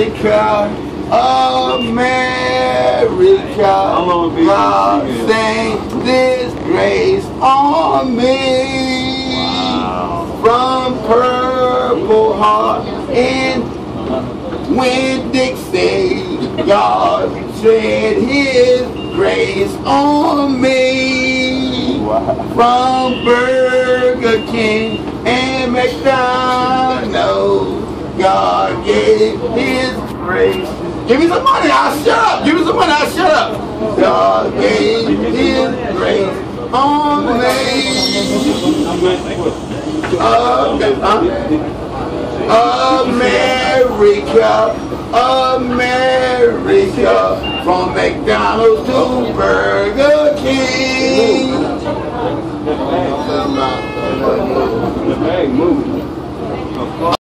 America, God send this grace on me. Wow. From Purple Heart and Winn-Dixie, God shed His grace on me. Wow. From Burger King and McDonald's, God gave His grace. Give me some money, I'll shut up. Give me some money, I'll shut up. God gave His grace on me. America, America, from McDonald's to Burger King. The bag moving.